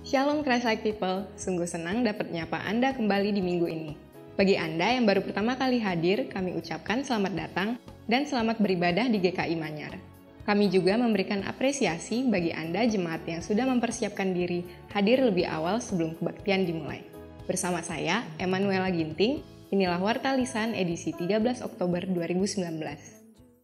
Shalom Christ-like people, sungguh senang dapat menyapa Anda kembali di minggu ini. Bagi Anda yang baru pertama kali hadir, kami ucapkan selamat datang dan selamat beribadah di GKI Manyar. Kami juga memberikan apresiasi bagi Anda jemaat yang sudah mempersiapkan diri hadir lebih awal sebelum kebaktian dimulai. Bersama saya, Emanuela Ginting, inilah Warta Lisan edisi 13 Oktober 2019.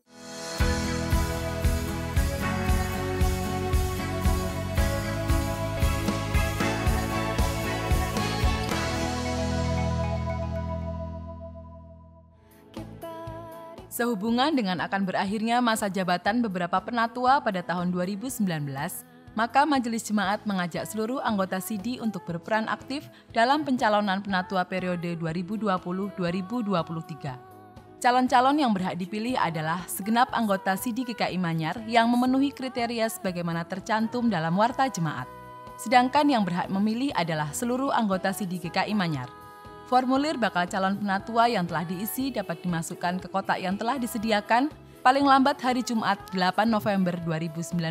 Sehubungan dengan akan berakhirnya masa jabatan beberapa penatua pada tahun 2019, maka Majelis Jemaat mengajak seluruh anggota SIDI untuk berperan aktif dalam pencalonan penatua periode 2020-2023. Calon-calon yang berhak dipilih adalah segenap anggota SIDI GKI Manyar yang memenuhi kriteria sebagaimana tercantum dalam Warta Jemaat. Sedangkan yang berhak memilih adalah seluruh anggota SIDI GKI Manyar. Formulir bakal calon penatua yang telah diisi dapat dimasukkan ke kotak yang telah disediakan paling lambat hari Jumat 8 November 2019.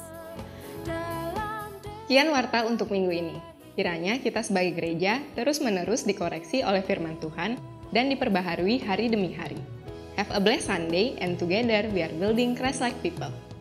Sekian warta untuk minggu ini. Kiranya kita sebagai gereja terus-menerus dikoreksi oleh firman Tuhan dan diperbaharui hari demi hari. Have a blessed Sunday and together we are building Christ-like people.